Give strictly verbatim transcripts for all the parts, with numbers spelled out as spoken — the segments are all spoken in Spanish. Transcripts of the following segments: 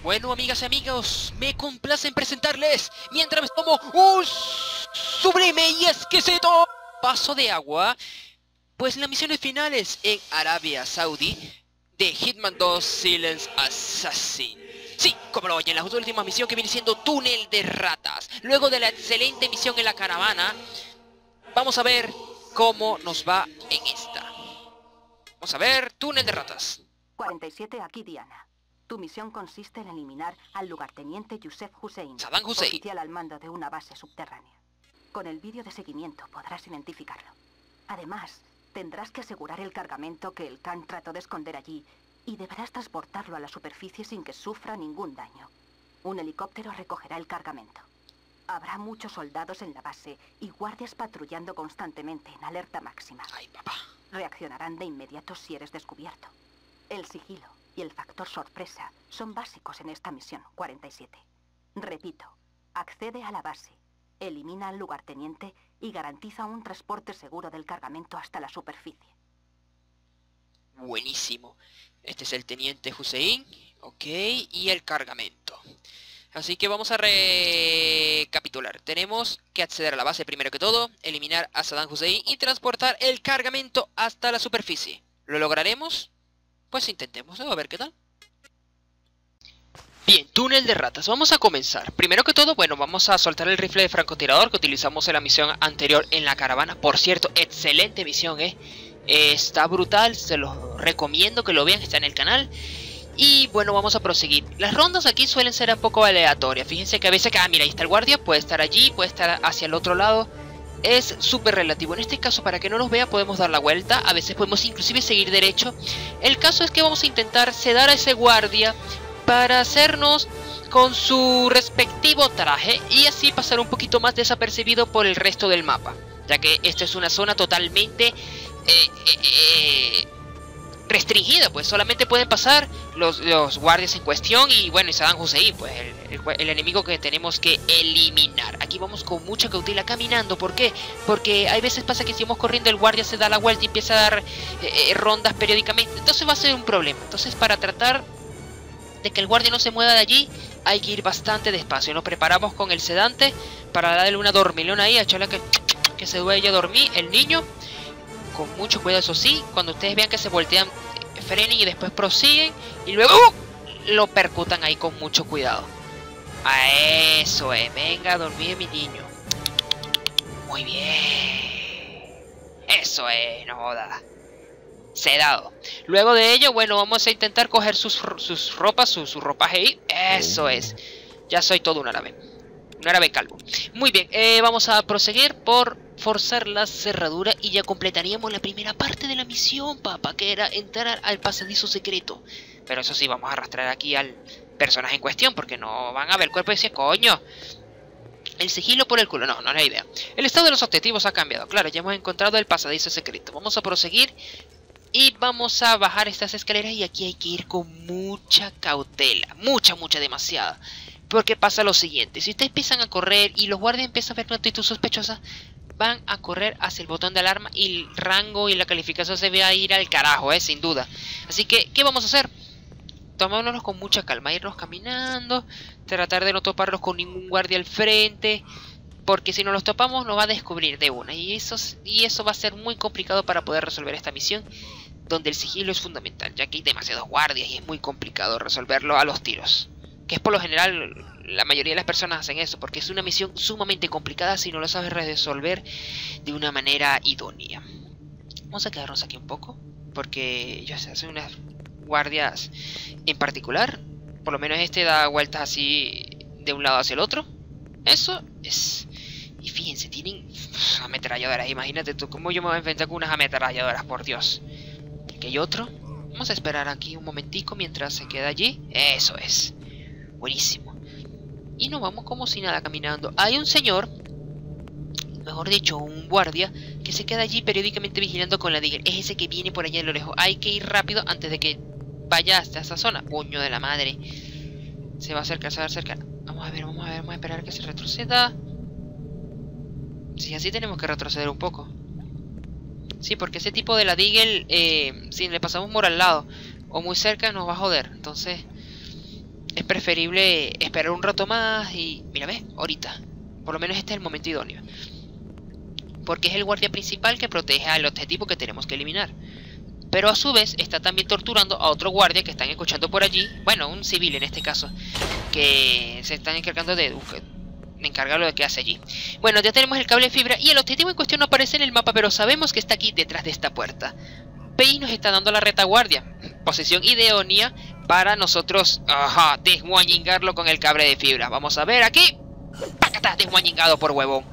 Bueno, amigas y amigos, me complace en presentarles, mientras me tomo un sublime y exquisito vaso de agua, pues las misiones finales en Arabia Saudí de Hitman dos Silent Assassin. Sí, como lo oyen, la última misión que viene siendo Túnel de Ratas. Luego de la excelente misión en la caravana, vamos a ver cómo nos va en esta. Vamos a ver, Túnel de Ratas. cuarenta y siete, aquí Diana. Tu misión consiste en eliminar al lugarteniente Youssef Hussein, Saddam Hussein, oficial al mando de una base subterránea. Con el vídeo de seguimiento podrás identificarlo. Además, tendrás que asegurar el cargamento que el Khan trató de esconder allí y deberás transportarlo a la superficie sin que sufra ningún daño. Un helicóptero recogerá el cargamento. Habrá muchos soldados en la base y guardias patrullando constantemente en alerta máxima. Ay, papá. Reaccionarán de inmediato si eres descubierto. El sigilo y el factor sorpresa son básicos en esta misión cuarenta y siete. Repito, accede a la base, elimina al lugarteniente y garantiza un transporte seguro del cargamento hasta la superficie. Buenísimo. Este es el teniente Hussein, ok, y el cargamento. Así que vamos a recapitular. Tenemos que acceder a la base primero que todo, eliminar a Saddam Hussein y transportar el cargamento hasta la superficie. ¿Lo lograremos? Pues intentemos, ¿no? A ver qué tal. Bien, túnel de ratas, vamos a comenzar. Primero que todo, bueno, vamos a soltar el rifle de francotirador que utilizamos en la misión anterior en la caravana. Por cierto, excelente misión, ¿eh? eh está brutal, se los recomiendo que lo vean, está en el canal. Y bueno, vamos a proseguir. Las rondas aquí suelen ser un poco aleatorias. Fíjense que a veces, ah, mira, ahí está el guardia, puede estar allí, puede estar hacia el otro lado. Es súper relativo. En este caso, para que no nos vea, podemos dar la vuelta. A veces podemos inclusive seguir derecho. El caso es que vamos a intentar sedar a ese guardia para hacernos con su respectivo traje y así pasar un poquito más desapercibido por el resto del mapa, ya que esta es una zona totalmente eh, eh, eh, restringida, pues solamente pueden pasar los, los guardias en cuestión y bueno, y Saddam Hussein, pues el, el, el enemigo que tenemos que eliminar. Aquí vamos con mucha cautela caminando. ¿Por qué? Porque hay veces pasa que si vamos corriendo el guardia se da la vuelta y empieza a dar eh, eh, rondas periódicamente, entonces va a ser un problema. Entonces, para tratar de que el guardia no se mueva de allí, hay que ir bastante despacio. Nos preparamos con el sedante para darle una dormilona ahí, a echarle que, que se vaya a dormir el niño. Con mucho cuidado, eso sí, cuando ustedes vean que se voltean, frenen y después prosiguen y luego uh, lo percutan ahí con mucho cuidado. A eso es, venga a dormir mi niño. Muy bien. Eso es, no joda. Sedado. Luego de ello, bueno, vamos a intentar coger sus, sus ropas, su, su ropaje ahí. Eso es. Ya soy todo un árabe. Un árabe calvo. Muy bien, eh, vamos a proseguir por forzar la cerradura y ya completaríamos la primera parte de la misión, papá, que era entrar al pasadizo secreto. Pero eso sí, vamos a arrastrar aquí al personaje en cuestión, porque no van a ver el cuerpo y decir, coño, el sigilo por el culo. No, no es la idea. El estado de los objetivos ha cambiado. Claro, ya hemos encontrado el pasadizo secreto. Vamos a proseguir y vamos a bajar estas escaleras y aquí hay que ir con mucha cautela. Mucha, mucha, demasiada. Porque pasa lo siguiente, si ustedes empiezan a correr y los guardias empiezan a ver una actitud sospechosa, van a correr hacia el botón de alarma y el rango y la calificación se va a ir al carajo, eh, sin duda. Así que, ¿qué vamos a hacer? Tomémonos con mucha calma, irnos caminando, tratar de no toparlos con ningún guardia al frente, porque si nos los topamos nos va a descubrir de una, y eso, y eso va a ser muy complicado para poder resolver esta misión, donde el sigilo es fundamental, ya que hay demasiados guardias y es muy complicado resolverlo a los tiros. Que es por lo general, la mayoría de las personas hacen eso, porque es una misión sumamente complicada si no lo sabes resolver de una manera idónea. Vamos a quedarnos aquí un poco, porque ya se hacen unas guardias en particular. Por lo menos este da vueltas así de un lado hacia el otro. Eso es. Y fíjense, tienen uf, ametralladoras. Imagínate tú cómo yo me voy a enfrentar con unas ametralladoras, por Dios. Aquí hay otro. Vamos a esperar aquí un momentico mientras se queda allí. Eso es. Buenísimo. Y nos vamos como si nada caminando. Hay un señor, mejor dicho, un guardia, que se queda allí periódicamente vigilando con la Deagle. Es ese que viene por allá a lo lejos. Hay que ir rápido antes de que vaya hasta esa zona. Puño de la madre. Se va a acercar, se va a acercar. Vamos a ver, vamos a ver, vamos a esperar que se retroceda. Sí, así tenemos que retroceder un poco. Sí, porque ese tipo de la Deagle, eh, si le pasamos por al lado o muy cerca, nos va a joder. Entonces, es preferible esperar un rato más y... Mira, ¿ves? Ahorita. Por lo menos este es el momento idóneo. Porque es el guardia principal que protege al objetivo que tenemos que eliminar. Pero a su vez está también torturando a otro guardia que están escuchando por allí. Bueno, un civil en este caso. Que se están encargando de... Me encarga lo de que hace allí. Bueno, ya tenemos el cable de fibra y el objetivo en cuestión no aparece en el mapa, pero sabemos que está aquí detrás de esta puerta. P I nos está dando la retaguardia. Posición idónea para nosotros, ajá, desguañingarlo con el cable de fibra. Vamos a ver aquí. ¡Pacata! Desguañingado por huevón.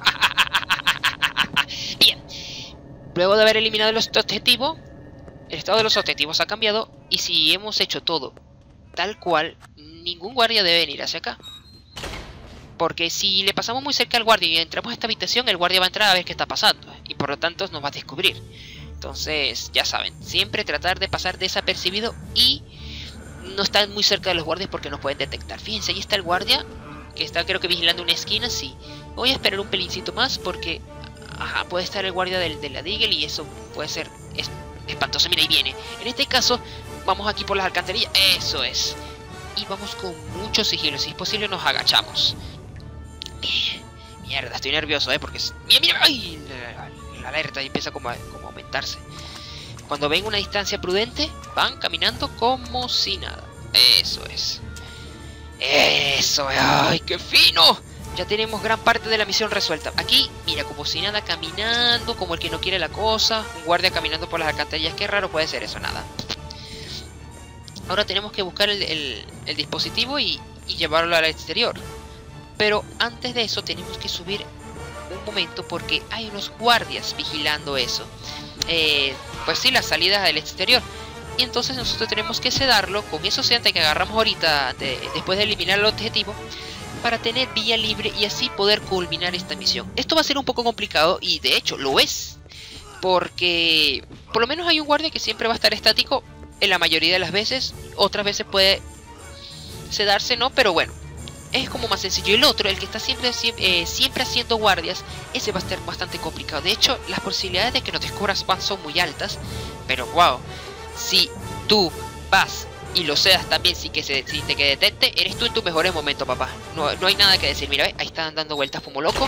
Bien. Luego de haber eliminado los objetivos, el estado de los objetivos ha cambiado. Y si hemos hecho todo tal cual, ningún guardia debe venir hacia acá. Porque si le pasamos muy cerca al guardia y entramos a esta habitación, el guardia va a entrar a ver qué está pasando. Y por lo tanto nos va a descubrir. Entonces, ya saben, siempre tratar de pasar desapercibido y no estar muy cerca de los guardias porque nos pueden detectar. Fíjense, ahí está el guardia, que está creo que vigilando una esquina, sí. Voy a esperar un pelincito más porque ajá, puede estar el guardia del, de la Deagle y eso puede ser es, espantoso. Mira, ahí viene. En este caso, vamos aquí por las alcantarillas. Eso es. Y vamos con mucho sigilo. Si es posible, nos agachamos. Mierda, estoy nervioso, ¿eh? Porque... Mira, mira, ¡ay! La, la alerta empieza como a, como a aumentarse. Cuando ven una distancia prudente, van caminando como si nada. Eso es. Eso es. ¡Ay, qué fino! Ya tenemos gran parte de la misión resuelta. Aquí, mira, como si nada, caminando, como el que no quiere la cosa. Un guardia caminando por las alcantarillas. Qué raro puede ser eso, nada. Ahora tenemos que buscar el, el, el dispositivo y, y llevarlo al exterior. Pero antes de eso tenemos que subir un momento porque hay unos guardias vigilando eso. Eh, pues sí, las salidas del exterior. Y entonces nosotros tenemos que sedarlo con esos sedantes que agarramos ahorita de, después de eliminar el objetivo, para tener vía libre y así poder culminar esta misión. Esto va a ser un poco complicado y de hecho lo es. Porque por lo menos hay un guardia que siempre va a estar estático en la mayoría de las veces. Otras veces puede sedarse, ¿no? Pero bueno. Es como más sencillo. El otro, el que está siempre, siempre, eh, siempre haciendo guardias, ese va a estar bastante complicado. De hecho, las posibilidades de que nos descubras van son muy altas. Pero wow, si tú vas y lo seas también sin que se, sin te que detecte, eres tú en tus mejores momentos, papá. No, no hay nada que decir. Mira, ¿ves? Ahí están dando vueltas como loco.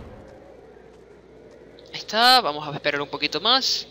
Ahí está, vamos a esperar un poquito más.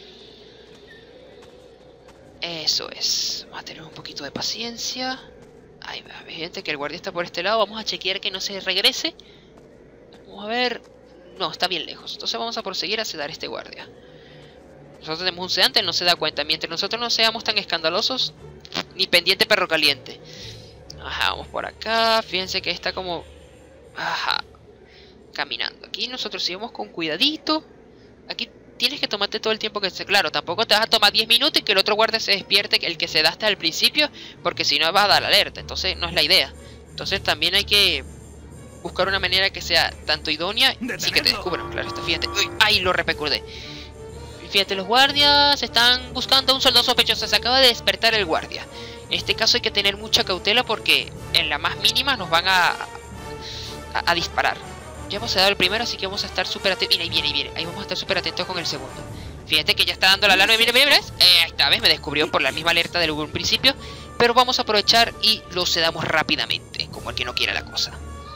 Eso es. Vamos a tener un poquito de paciencia. Ay, gente, que el guardia está por este lado. Vamos a chequear que no se regrese. Vamos a ver. No, está bien lejos. Entonces vamos a proseguir a sedar a este guardia. Nosotros tenemos un sedante, él no se da cuenta. Mientras nosotros no seamos tan escandalosos, ni pendiente perro caliente. Ajá, vamos por acá. Fíjense que está como... Ajá. Caminando. Aquí nosotros sigamos con cuidadito. Aquí tienes que tomarte todo el tiempo que se... Claro, tampoco te vas a tomar diez minutos y que el otro guardia se despierte, el que se da hasta el principio, porque si no vas a dar alerta. Entonces no es la idea. Entonces también hay que buscar una manera que sea tanto idónea sin que te descubran. Claro, esto, fíjate. Uy, ay, lo repecurdé. Fíjate, los guardias están buscando a un soldado sospechoso. Se acaba de despertar el guardia. En este caso hay que tener mucha cautela porque en la más mínima nos van a, a, a disparar. Ya hemos dado el primero, así que vamos a estar súper atentos. Mira, ahí viene, ahí viene. Ahí vamos a estar súper atentos con el segundo. Fíjate que ya está dando la alarma. Mira, mira, mira. Eh, esta vez me descubrió por la misma alerta del principio. Pero vamos a aprovechar y lo sedamos rápidamente, como el que no quiere la cosa.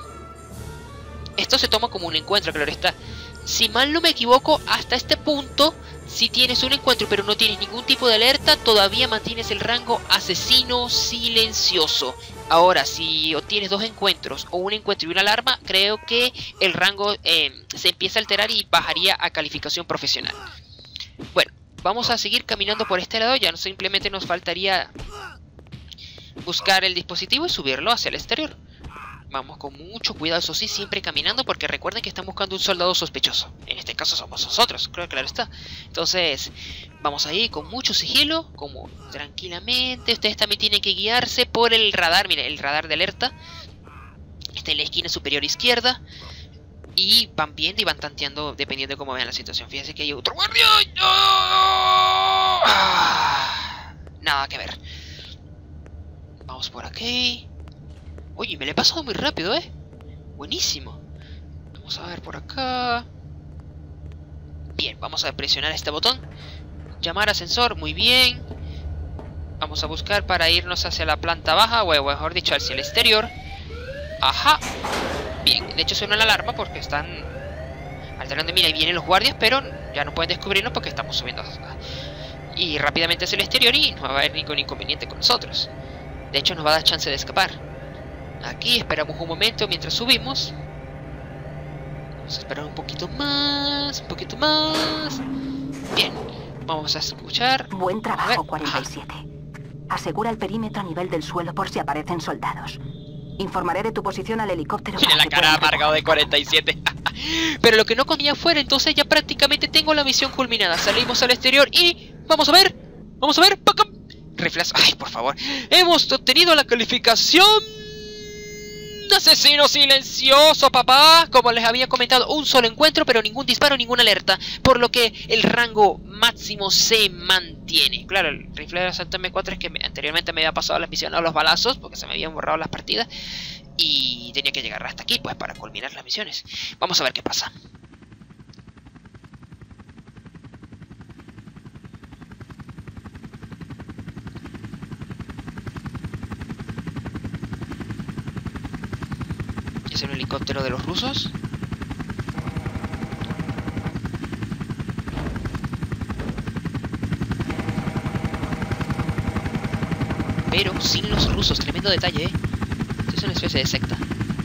Esto se toma como un encuentro, claro está. Si mal no me equivoco, hasta este punto, si tienes un encuentro pero no tienes ningún tipo de alerta, todavía mantienes el rango asesino silencioso. Ahora, si obtienes dos encuentros o un encuentro y una alarma, creo que el rango eh, se empieza a alterar y bajaría a calificación profesional. Bueno, vamos a seguir caminando por este lado. Ya no simplemente nos faltaría buscar el dispositivo y subirlo hacia el exterior. Vamos con mucho cuidado, eso sí, siempre caminando, porque recuerden que están buscando un soldado sospechoso. En este caso somos nosotros, creo que claro está. Entonces, vamos ahí con mucho sigilo, como tranquilamente. Ustedes también tienen que guiarse por el radar, miren, el radar de alerta. Está en la esquina superior izquierda. Y van viendo y van tanteando dependiendo de cómo vean la situación. Fíjense que hay otro guardia. ¡Oh! Ah, nada que ver. Vamos por aquí. Oye, me le he pasado muy rápido, ¿eh? Buenísimo. Vamos a ver por acá. Bien, vamos a presionar este botón. Llamar ascensor, muy bien. Vamos a buscar para irnos hacia la planta baja, o mejor dicho, hacia el exterior. Ajá. Bien, de hecho suena la alarma porque están alterando. Mira, ahí vienen los guardias, pero ya no pueden descubrirnos porque estamos subiendo. Y rápidamente hacia el exterior y no va a haber ningún inconveniente con nosotros. De hecho nos va a dar chance de escapar. Aquí esperamos un momento mientras subimos. Vamos a esperar un poquito más, un poquito más. Bien, vamos a escuchar. Buen trabajo, cuarenta y siete. Ajá. Asegura el perímetro a nivel del suelo por si aparecen soldados. Informaré de tu posición al helicóptero. Mira la cara amargado de cuarenta y siete. Pero lo que no comía fuera, entonces ya prácticamente tengo la misión culminada. Salimos al exterior y... Vamos a ver. Vamos a ver. Rifles. Ay, por favor. Hemos obtenido la calificación... Asesino silencioso, papá. Como les había comentado, un solo encuentro, pero ningún disparo, ninguna alerta. Por lo que el rango máximo se mantiene. Claro, el rifle de la Santa M cuatro es que me, anteriormente me había pasado la misión a los balazos, porque se me habían borrado las partidas. Y tenía que llegar hasta aquí, pues, para culminar las misiones. Vamos a ver qué pasa. ¿Es un helicóptero de los rusos? Pero sin los rusos, tremendo detalle, ¿eh? Esto es una especie de secta.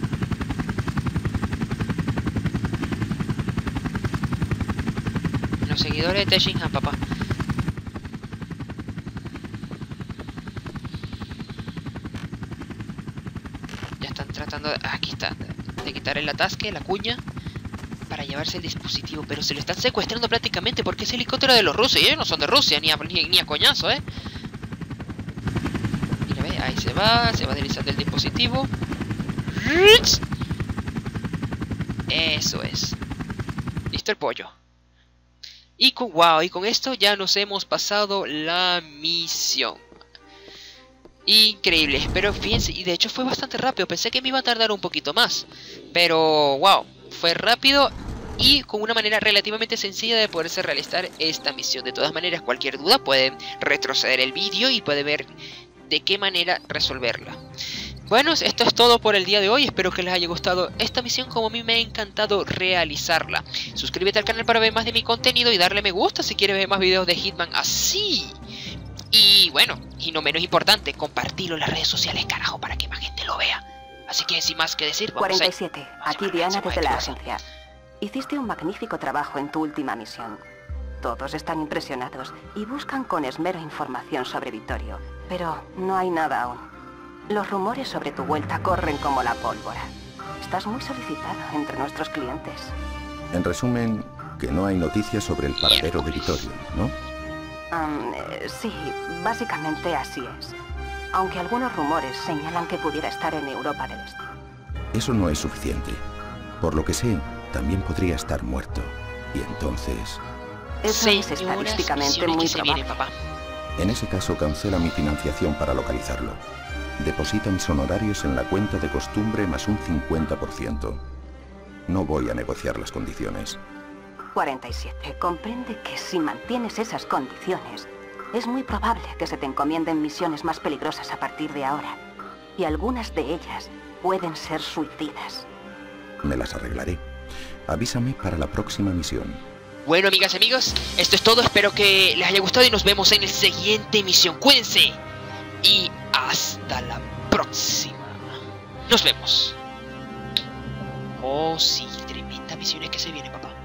Los seguidores de Shinhan, papá. Tratando de, aquí está, de quitar el atasque, la cuña, para llevarse el dispositivo, pero se lo están secuestrando prácticamente porque es helicóptero de los rusos y ellos no son de Rusia, ni a, ni, ni a coñazo, eh. Mira, ve, ahí se va, se va deslizando el dispositivo. Eso es. Listo el pollo. Y con, wow, y con esto ya nos hemos pasado la misión. Increíble, pero fíjense, y de hecho fue bastante rápido, pensé que me iba a tardar un poquito más, pero wow, fue rápido y con una manera relativamente sencilla de poderse realizar esta misión. De todas maneras, cualquier duda pueden retroceder el vídeo y pueden ver de qué manera resolverla. Bueno, esto es todo por el día de hoy, espero que les haya gustado esta misión como a mí me ha encantado realizarla. Suscríbete al canal para ver más de mi contenido y darle me gusta si quieres ver más videos de Hitman así. Y bueno, y no menos importante, compartirlo en las redes sociales, carajo, para que más gente lo vea. Así que sin más que decir, vamos cuarenta y siete, a... aquí Diana desde la agencia. Hiciste un magnífico trabajo en tu última misión. Todos están impresionados y buscan con esmero información sobre Vittorio, pero no hay nada aún. Los rumores sobre tu vuelta corren como la pólvora. Estás muy solicitado entre nuestros clientes. En resumen, que no hay noticias sobre el paradero de Vittorio, ¿no? Um, eh, sí, básicamente así es. Aunque algunos rumores señalan que pudiera estar en Europa del Este. Eso no es suficiente. Por lo que sé, también podría estar muerto. Y entonces... Eso es estadísticamente muy probable. En ese caso, cancela mi financiación para localizarlo. Deposita mis honorarios en la cuenta de costumbre más un cincuenta por ciento. No voy a negociar las condiciones. cuarenta y siete. Comprende que si mantienes esas condiciones, es muy probable que se te encomienden misiones más peligrosas a partir de ahora. Y algunas de ellas pueden ser suicidas. Me las arreglaré. Avísame para la próxima misión. Bueno, amigas y amigos, esto es todo. Espero que les haya gustado y nos vemos en la siguiente misión. Cuídense. Y hasta la próxima. Nos vemos. Oh, sí, tremenda misiones que se vienen, papá.